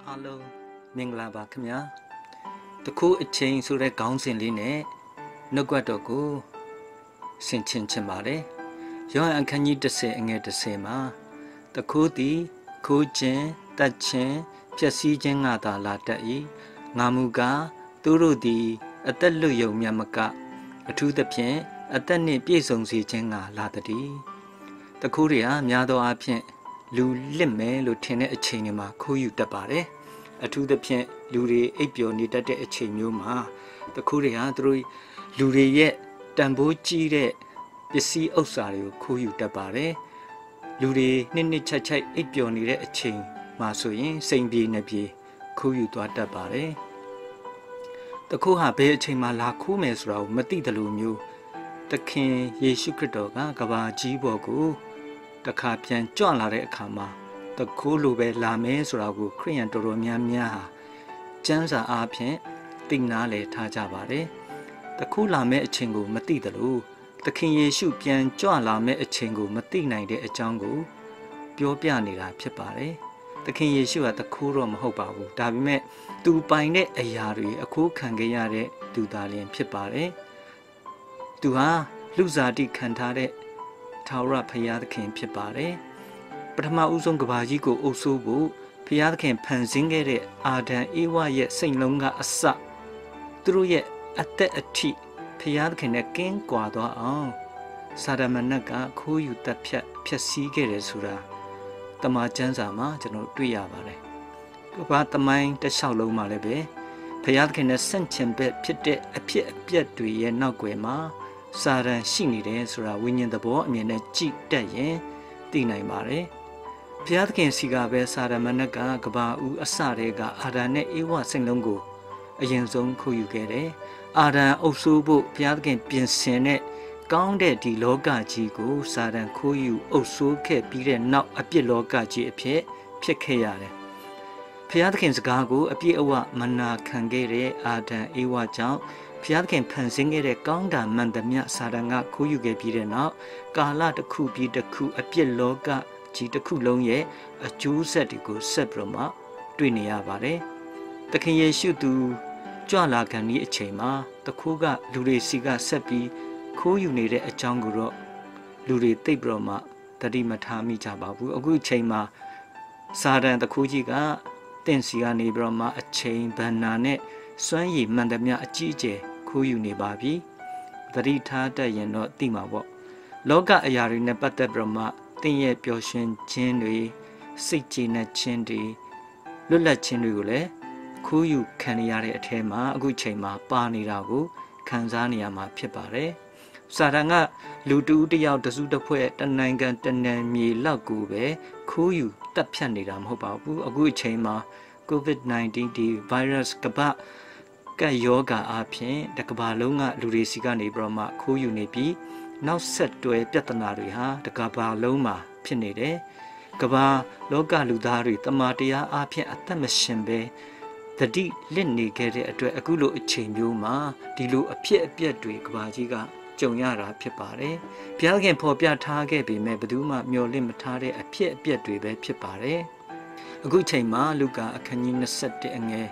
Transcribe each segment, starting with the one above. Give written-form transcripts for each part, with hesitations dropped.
အားလုံးမင်္ဂလာပါခင်ဗျာတခုအချိန်ဆိုတဲ့ခေါင်းစဉ်လေးနဲ့နှုတ်ကပတ်တော်ကိုဆင်ခြင်ချင်ပါတယ်ယောဟန်အခန်းကြီး10အငယ်10မှာတခုသည်ခိုးခြင်းတတ်ခြင်းပျက်စီးခြင်းငါသာလာတတ်၏ငါမူကားသူတို့သည်အသက်လွတ်ယုံမြတ်မကအထူးသဖြင့်အသက်နှင့်ပြည့်စုံစေခြင်းငါလာတည်းတခုတွေဟာများသောအားဖြင့်လူလစ်မယ်လို့ထင်တဲ့အချိန်တွေမှာခိုးယူတတ်ပါတယ်အထူးသဖြင့်လူတွေအိပ်ပျော်နေတတ်တဲ့အချိန်မျိုးမှာတခုတွေဟာသူတို့လူတွေရဲ့တန်ဖိုးကြီးတဲ့ပစ္စည်းဥစ္စာတွေကိုခိုးယူတတ်ပါတယ်လူတွေနှစ်ချိုက်အိပ်ပျော်နေတဲ့အချိန်မှာဆိုရင်စိန်ပြေနေပြေခိုးယူသွားတတ်ပါတယ်တခုဟာဘယ်အချိန်မှာလာခိုးမယ်ဆိုတာကိုမသိတယ်လို့မျိုးသခင်ယေရှုခရစ်တော်ကကဘာကြီးပေါ်ကိုတခါပြန်ကြွလာတဲ့အခါမှာတခိုးလိုပဲလာမယ်ဆိုတာကိုခရိယန်တော်တော်များများဟာကျမ်းစာအားဖြင့်သိနာလေထားကြပါတယ်တခိုးလာမယ့်အချိန်ကိုမသိတယ်လို့သခင်ယေရှုပြန်ကြွလာမယ့်အချိန်ကိုမသိနိုင်တဲ့အကြောင်းကိုပြောပြနေတာဖြစ်ပါတယ်သခင်ယေရှုကတခိုးတော့မဟုတ်ပါဘူးဒါပေမဲ့သူပိုင်တဲ့အရာတွေအခိုးခံခဲ့ရတဲ့သူသားလျင်ဖြစ်ပါတယ်သူဟာလူစားတိခံထားတဲ့ထာဝရဘုရားသခင်ဖြစ်ပါတယ်ပထမဦးဆုံးကဘာကြီးကိုအုပ်စိုးဖို့ဘုရားသခင်ဖန်ဆင်းခဲ့တဲ့အာဒံဧဝရဲ့စိတ်လုံးကအစသူတို့ရဲ့အသက်အထိဘုရားသခင်နဲ့ကင်းကွာသွားအောင်စာရမဏတ်ကခိုးယူတပ်ဖြတ်ဖျက်ဆီးခဲ့တယ်ဆိုတာတမန်ကျမ်းစာမှာကျွန်တော်တွေ့ရပါတယ်ကဘာသမိုင်းတစ်လျှောက်လုံးမှာလည်းပဲဘုရားသခင်နဲ့ဆန့်ကျင်ဘက်ဖြစ်တဲ့အဖြစ်အပျက်တွေရဲ့နောက်ွယ်မှာစာရန်ရှိနေတယ်ဆိုတာဝိညာဉ်သဘောအမြင်နဲ့ကြည့်တတ်ရင်သိနိုင်ပါတယ်ဘုရားသခင်စီကပဲစာရမဏတ်ကကဘာဦးအစတွေကအာဒံနဲ့ဧဝစိတ်လုံးကိုအရင်ဆုံးခိုးယူခဲ့တယ်အာဒံအုပ်စိုးဖို့ဘုရားသခင်ပြင်ဆင်တဲ့ကောင်းတဲ့ဒီလောကကြီးကိုစာရန်ခိုးယူအုပ်စိုးခဲ့ပြီးတဲ့နောက်အပြစ်လောကကြီးအဖြစ်ခဲ့ရတယ်ဘုရားသခင်စကားကိုအပြည့်အဝမနာခံခဲ့တဲ့အာဒံဧဝကြောင့်ဘုရားသခင်ဖန်ဆင်းခဲ့တဲ့ကောင်းတာမှန်သမျှစာတန်ကခိုးယူခဲ့ပြီးတဲ့နောက်ကာလတစ်ခုပြီးတစ်ခုအပြစ်လောကကြီးတစ်ခုလုံးရဲ့အကျိုးဆက်တွေကိုဆက်ပြီးတော့မှတွေ့နေရပါတယ်။သခင်ယေရှုသူကြွလာခံဒီအချိန်မှာတခိုးကလူတွေစီကဆက်ပြီးခိုးယူနေတဲ့အကြောင်းကိုတော့လူတွေသိပြီးတော့မှတတိမထားမိကြပါဘူး။အခုအချိန်မှာစာတန်တခိုးကြီးကတင့်စီကနေပြီးတော့မှအချိန်ဗန္နာနဲ့စွမ်းရည်မှန်သမျှအကြီးအကျယ်ခိုးယူနေပါပြီသတိထားတတ်ရင်တော့သိမှာပေါ့လောကအရာတွေနဲ့ပတ်သက်ပြီးတော့မှသင်ရဲ့ပျော်ရွှင်ခြင်းတွေစိတ်ကျေနပ်ခြင်းတွေလွတ်လပ်ခြင်းတွေကိုလည်းခိုးယူခံရတဲ့အထဲမှာအခုချိန်မှာပါနေတာကိုခံစားနေရမှာဖြစ်ပါတယ်စာတန်ကလူတူတယောက်တစုတစ်ဖွဲ့တနိုင်ငံတနံမြေလောက်ကိုပဲခိုးယူတပ်ဖြတ်နေတာမဟုတ်ပါဘူးအခုအချိန်မှာ COVID-19 ဒီ virus ကပတ်ကယောဂါအဖြစ်တကဘာလုံးကလူတွေစီကနေပြီးတော့မှခိုးယူနေပြီးနောက်ဆက်တွဲပြဿနာတွေဟာတကဘာလုံးမှာဖြစ်နေတယ်ကဘာလောကလူသားတွေတမာတရားအဖြစ်အသက်မရှင်ပဲတတိလစ်နေခဲ့တဲ့အတွက်အခုလိုအချိန်မျိုးမှာဒီလိုအဖြစ်အပျက်တွေကဘာကြီးကကြုံရတာဖြစ်ပါတယ်ဘုရားခင်ဖော်ပြထားခဲ့ပေမဲ့ဘယ်သူမှမျှော်လင့်မထားတဲ့အဖြစ်အပျက်တွေပဲဖြစ်ပါတယ်အခုချိန်မှာလူကာအခန်းကြီး21အငယ်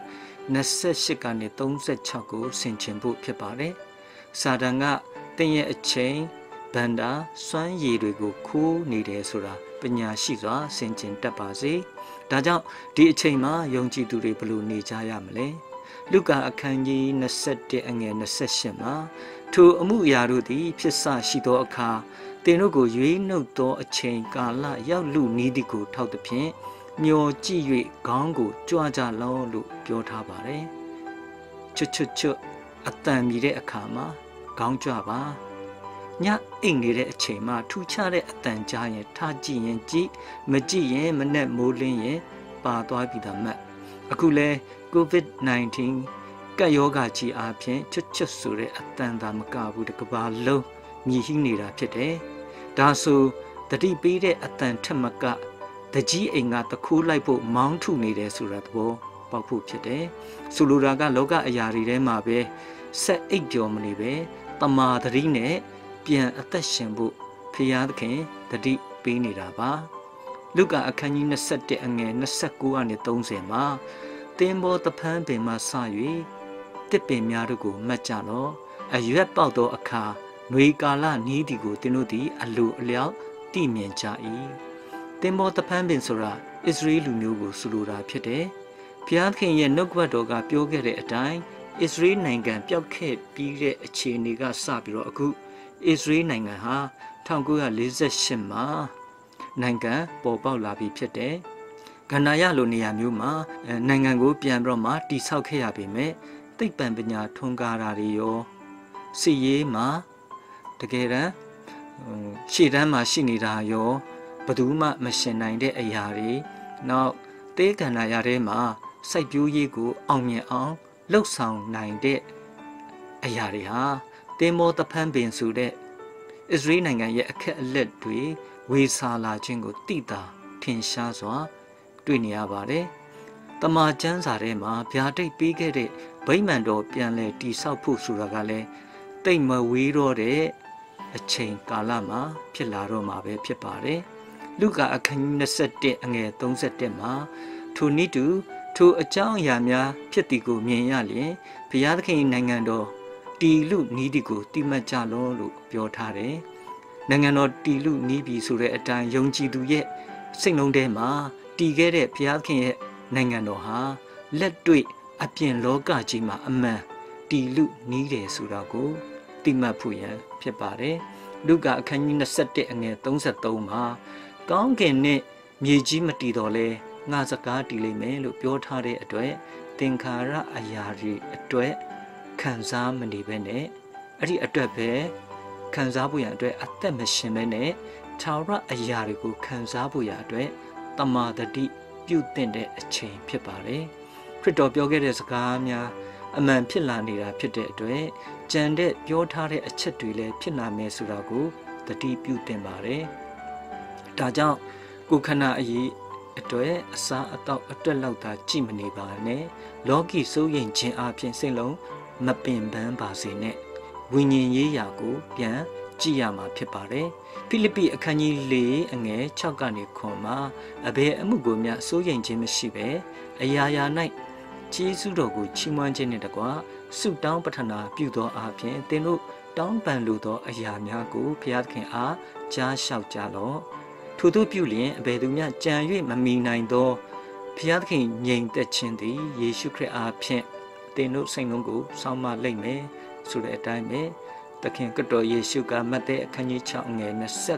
28ကနေ36ကိုဆင်ခြင်ဖို့ဖြစ်ပါတယ်။စာတန်ကတင်းရဲ့အချိန်ဗန္ဒာစွမ်းရည်တွေကိုခိုးနေတယ်ဆိုတာပညာရှိစွာဆင်ခြင်တတ်ပါစေ။ဒါကြောင့်ဒီအချိန်မှာယုံကြည်သူတွေဘယ်လိုနေကြရမလဲ။လူကာအခန်းကြီး21အငယ်28မှာထိုအမှုအရာတို့သည်ဖြစ်စရှိသောအခါတင်တို့ကိုရွေးနှုတ်သောအချိန်ကာလရောက်လူနီးသည်ကိုထောက်သည်ဖြင့်မျောကြည့်၍ခေါင်းကိုကြွကြလောလို့ပြောထားပါတယ်ချွတ်အတန်မြည်တဲ့အခါမှာခေါင်းကြွပါညအိတ်နေတဲ့အချိန်မှာထူခြားတဲ့အတန်ကြားရင်ထားကြည့်ရင်ကြည့်မကြည့်ရင်မနဲ့မိုးလင်းရင်ပါသွားပြီသားမှတ်အခုလဲ COVID-19 ကပ်ရောဂါကြီးအပြင်ချွတ်ဆိုတဲ့အတန်သာမကဘူးတကဘာလုံးမြည်ဟိနေတာဖြစ်တယ်ဒါဆိုတတိပေးတဲ့အတန်ထက်မကတကြီးအိမ်ကတခိုးလိုက်ဖို့မောင်းထုနေတယ်ဆိုတာသဘောပေါက်ဖို့ဖြစ်တယ်ဆိုလိုတာကလောကအရာတွေထဲမှာပဲဆက်အိတ်ကြော်မနေပဲတမာတတိနဲ့ပြန်အသက်ရှင်ဖို့ဖရာသခင်တတိပေးနေတာပါလုကာအခန်းကြီး21အငယ်29ကနေ30မှာသင်္ဘောတဖန်းပင်မှစ၍တစ်ပင်များတို့ကိုမှတ်ကြလော့အရွက်ပေါက်သောအခါနွေကာလနီးသည်ကိုသင်တို့သည်အလိုအလျောက်သိမြင်ကြ၏သင်္ဘောတဖန်းပင်ဆိုတာဣသရေလလူမျိုးကိုဆိုလိုတာဖြစ်တယ်ဘုရားသခင်ရဲ့နှုတ်ကပတ်တော်ကပြောခဲ့တဲ့အတိုင်းဣသရေလနိုင်ငံပျောက်ခဲ့ပြီးတဲ့အခြေအနေကစပြီးတော့အခုဣသရေလနိုင်ငံဟာ1948မှာနိုင်ငံပေါ်ပေါက်လာပြီးဖြစ်တယ်။ကန္နာယလိုနေရာမျိုးမှာနိုင်ငံကိုပြန်ပြီးတော့မှတည်ဆောက်ခဲ့ရပေမဲ့သိပ္ပံပညာထွန်းကားတာတွေရောစီရေးမှာတကယ်တမ်းရှေ့တန်းမှာရှိနေတာရောဘယ်သူမှမရှင်နိုင်တဲ့အရာတွေနောက်တေးကန္နာယထဲမှာစိုက်ပျိုးရေးကိုအောင်မြင်အောင်လှုပ်ဆောင်နိုင်တဲ့အရာတွေဟာသင်္ဘောတဖန်းပင်ဆိုတဲ့ဣသရေလနိုင်ငံရဲ့အခက်အလက်တွေဝေဆာလာခြင်းကိုသိတာထင်ရှားစွာတွေ့နေရပါတယ်။တမန်ကျမ်းစာထဲမှာဗျာဒိတ်ပေးခဲ့တဲ့ဗိမာန်တော်ပြန်လဲတည်ဆောက်ဖို့ဆိုတာကလည်းတိတ်မဝေးတော့တဲ့အချိန်ကာလမှာဖြစ်လာတော့မှာပဲဖြစ်ပါတယ်။လုကာအခန်းကြီး21အငယ်31မှာထိုနည်းတူထိုအကြောင်းအရာများဖြစ်သည်ကိုမြင်ရလျင်ဘုရားသခင်နိုင်ငံတော်တီလူနီးဒီကိုတိမှတ်ကြလောလို့ပြောထားတယ်။နိုင်ငံတော်တီလူနီးပြီဆိုတဲ့အတိုင်းယုံကြည်သူရဲ့စိတ်လုံးထဲမှာတည်ခဲ့တဲ့ဘုရားသခင်ရဲ့နိုင်ငံတော်ဟာလက်တွေ့အပြင်လောကကြီးမှာအမှန်တီလူနီးတယ်ဆိုတာကိုတိမှတ်ဖို့ရန်ဖြစ်ပါတယ်။လုကာအခန်းကြီး21အငယ်33မှာကောင်းကင်နဲ့မြေကြီးမတည်တော်လဲငါစကားတည်လိမ့်မယ်လို့ပြောထားတဲ့အတွက်သင်္ခါရအရာတွေအတွက်ခံစားမနေပဲနဲ့အဲ့ဒီအတွက်ပဲခံစားဖို့ရအတွက်အသက်မရှင်ပဲနဲ့ထာဝရအရာတွေကိုခံစားဖို့ရအတွက်တမာတတိပြုတင်တဲ့အချိန်ဖြစ်ပါတယ်ခရစ်တော်ပြောခဲ့တဲ့စကားများအမှန်ဖြစ်လာနေတာဖြစ်တဲ့အတွက်ကြံတဲ့ပြောထားတဲ့အချက်တွေလည်းဖြစ်လာမယ်ဆိုတာကိုတတိပြုတင်ပါတယ်ဒါကြောင့်ကိုခဏအရေးအတွက်အစာအသောက်အတွက်လောက်သာကြည့်မနေပါနဲ့လောကီစိုးရိမ်ခြင်းအပြင်စိတ်လုံးမပင်ပန်းပါစေနဲ့ဝိညာဉ်ရေးရာကိုပြန်ကြည့်ရမှာဖြစ်ပါတယ်ဖိလိပ္ပိအခန်းကြီး4အငယ်6ကနေ9မှာအဘယ်အမှုကိုမျှစိုးရိမ်ခြင်းမရှိဘဲအရာရာ၌ကျေးဇူးတော်ကိုချီးမွမ်းခြင်းနှင့်တကွဆုတောင်းပတနာပြုသောအပြင်သင်တို့တောင်းပန်လိုသောအရာများကိုဘုရားသခင်အားကြားလျှောက်ကြလော့ထို့သို့ပြုလျင်အဘယ်သူမျှကြံ၍မမီနိုင်သောဘုရားသခင်ငြိမ်သက်ခြင်းသည်ယေရှုခရစ်အားဖြင့်သင်တို့စိတ်လုံးကိုစောင့်မလိမ့်မယ်ဆိုတဲ့အတိုင်းပဲသခင်ကတော်ယေရှုကမဿဲအခန်းကြီး6အငယ်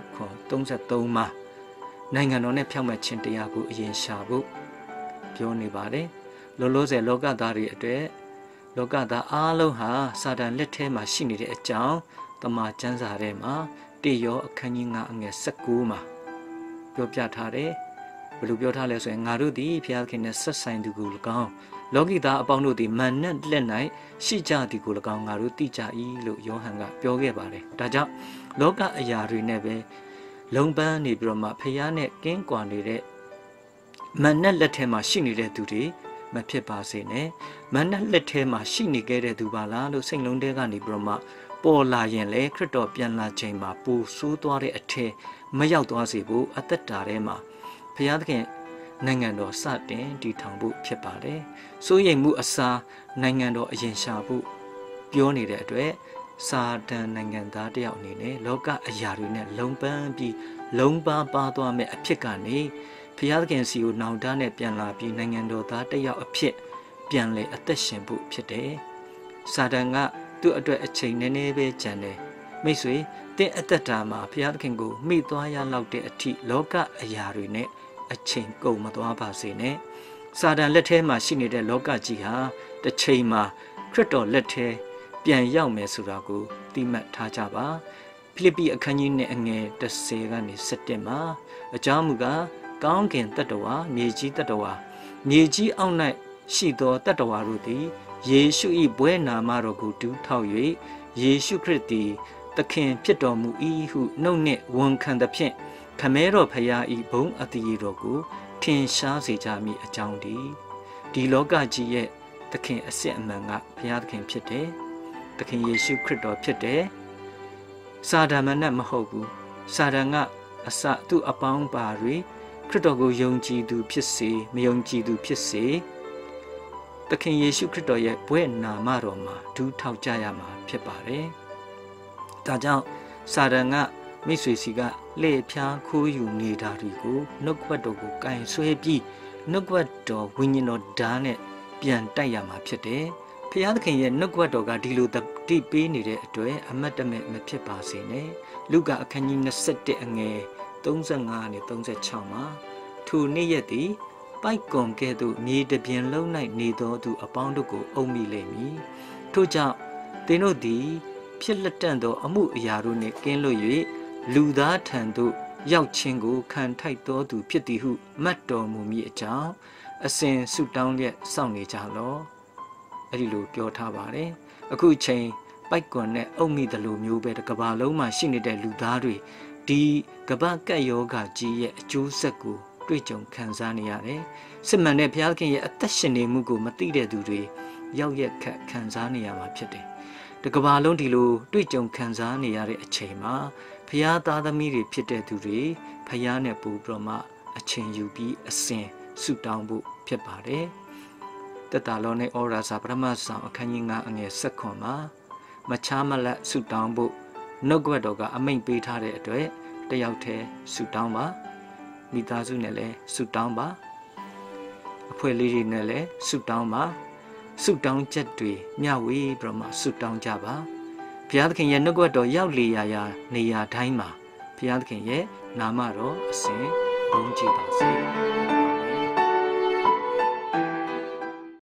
29-33မှာနိုင်ငံတော်နဲ့ဖြောင့်မတ်ခြင်းတရားကိုအရင်ရှာဖို့ပြောနေပါတယ်လောလောဆယ်လောကသားတွေအတွက်လောကသားအားလုံးဟာစာတန်လက်ထဲမှာရှိနေတဲ့အကြောင်းတမန်ကျမ်းစာထဲမှာတေယောအခန်းကြီး9အငယ်19မှာပြောပြထားတယ်ဘယ်လိုပြောထားလဲဆိုရင်ငါတို့သည်ဘုရားခင်နဲ့ဆက်ဆိုင်သူကို၎င်းလောကီသားအပေါင်းတို့သည်မာနလက်၌ရှိကြသည်ကို၎င်းငါတို့သိကြ၏လို့ယောဟန်ကပြောခဲ့ပါတယ်ဒါကြောင့်လောကအရာတွေနဲ့ပဲလုံပန်းနေပြီးတော့မှဖျားနဲ့ကင်းကွာနေတဲ့မာနလက်ထဲမှာရှိနေတဲ့သူတွေမဖြစ်ပါစေနဲ့မာနလက်ထဲမှာရှိနေခဲ့တဲ့သူပါလားလို့စိတ်လုံးထဲကနေပြီးတော့မှပေါ်လာရင်လေခရစ်တော်ပြန်လာချိန်မှာပူဆိုးသွားတဲ့အထက်မရောက်သွားစေဖို့အသက်တာထဲမှာဘုရားသခင်နိုင်ငံတော်စတင်တည်ထောင်ဖို့ဖြစ်ပါတယ်။စိုးရိမ်မှုအစားနိုင်ငံတော်အရင်ရှာဖို့ပြောနေတဲ့အတွက်စာတန်နိုင်ငံသားတယောက်အနေနဲ့လောကအရာတွေနဲ့လုံပန်းပြီးလုံပါပါသွားမဲ့အဖြစ်ကနေဘုရားသခင်စီကိုနောင်တနဲ့ပြန်လာပြီးနိုင်ငံတော်သားတယောက်အဖြစ်ပြန်လေအသက်ရှင်ဖို့ဖြစ်တယ်။စာတန်ကသူ့အတွက်အချိန်နည်းနည်းပဲကြံတယ်။မိတ်ဆွေတဲ့အသက်တာမှာဘုရားသခင်ကိုမိသွားရလောက်တဲ့အထိလောကအရာတွေနဲ့အချိန်ကုန်မသွားပါစေနဲ့စာတန်လက်ထဲမှာရှိနေတဲ့လောကကြီးဟာတစ်ချိန်မှာခရစ်တော်လက်ထဲပြန်ရောက်မယ်ဆိုတာကိုသိမှတ်ထားကြပါဖိလိပ္ပိအခန်းကြီးနဲ့အငယ်10ကနေ17မှာအကြောင်းမူကားကောင်းကင်တတ္တဝါမြေကြီးတတ္တဝါမြေကြီးအောက်၌ရှိသောတတ္တဝါတို့သည်ယေရှု၏ဘွဲနာမတော်ကိုတူးထောက်၍ယေရှုခရစ်သည်သခင်ဖြစ်တော်မူ၏ဟုနှုတ်နှင့်ဝန်ခံသဖြင့်ခမဲတော်ဖရာဤဘုံအတည်တော်ကိုထင်ရှားစေကြမည်အကြောင်းဒီလောကကြီးရဲ့သခင်အစစ်အမှန်ကဘုရားသခင်ဖြစ်တယ်သခင်ယေရှုခရစ်တော်ဖြစ်တယ်စာဒမနတ်မဟုတ်ဘူးစာဒန်ကအစသူ့အပေါင်းပါတွေခရစ်တော်ကိုယုံကြည်သူဖြစ်စေမယုံကြည်သူဖြစ်စေသခင်ယေရှုခရစ်တော်ရဲ့ဘွဲ့နာမတော်မှာဒူးထောက်ကြရမှာဖြစ်ပါတယ်။ဒါကြောင့်စာရန်ကမိတ်ဆွေစီကလှည့်ဖျားခိုးယူနေတာတွေကိုနှုတ်ကပတ်တော်ကိုကင်ဆွဲပြီးနှုတ်ကပတ်တော်ဝိညာဉ်တော်ဓာတ်နဲ့ပြန်တိုက်ရမှာဖြစ်တယ်။ဖခင်သခင်ရဲ့နှုတ်ကပတ်တော်ကဒီလိုတိပေးနေတဲ့အတွက်အမတ်တမဲ့မဖြစ်ပါစေနဲ့။လုကာအခန်းကြီး21အငယ်35နဲ့36မှာထိုနေ့ရက်သည်ပိုက်ကွန်ကဲ့သို့မြေတပြင်လုံး၌နေသောသူအပေါင်းတို့ကိုအုံမိလိမ့်မည်ထို့ကြောင့်သင်တို့သည်ဖြစ်လက်တန့်သောအမှုအရာတို့နှင့်ကင်းလွတ်၍လူသားထံသို့ရောက်ခြင်းကိုခံထိုက်သောသူဖြစ်သည်ဟုမှတ်တော်မူမည်အကြောင်းအစဉ်ဆုတောင်းလျက်စောင့်နေကြလော့အဲ့ဒီလိုပြောထားပါတယ်အခုချိန်ပိုက်ကွန်နဲ့အုံမိသလိုမျိုးပဲတစ်ကမ္ဘာလုံးမှာရှိနေတဲ့လူသားတွေဒီကမ္ဘာကပ်ယောဂကြီးရဲ့အကျိုးဆက်ကိုတွေ့ကြုံခံစားနေရတယ်။စစ်မှန်တဲ့ဘုရားခင်ရဲ့အသက်ရှင်နေမှုကိုမသိတဲ့သူတွေရောက်ရက်ခတ်ခံစားနေရမှာဖြစ်တယ်။ဒီကမ္ဘာလုံးဒီလိုတွေ့ကြုံခံစားနေရတဲ့အချိန်မှာဘုရားသားသမီးတွေဖြစ်တဲ့သူတွေဘုရားနဲ့ပူပြီးတော့မှအချိန်ယူပြီးအစဉ်ဆုတောင်းဖို့ဖြစ်ပါတယ်။တက်တာလောနဲ့ဩရာစာပထမဆောင်အခန်းကြီး9အငယ်7မှာမချားမလတ်ဆုတောင်းဖို့နှုတ်ကပတ်တော်ကအမိန့်ပေးထားတဲ့အတွက်တယောက်တည်းဆုတောင်းပါမိသားစုနဲ့လည်းဆုတောင်းပါအဖွဲ့လေးတွေနဲ့လည်းဆုတောင်းပါဆုတောင်းချက်တွေမျှဝေပြီးတော့မှဆုတောင်းကြပါဘုရားသခင်ရဲ့နှုတ်ကပတ်တော်ရောက်လေရာနေရာတိုင်းမှာဘုရားသခင်ရဲ့နာမတော်အစဉ်ဘုန်းကြီးပါစေ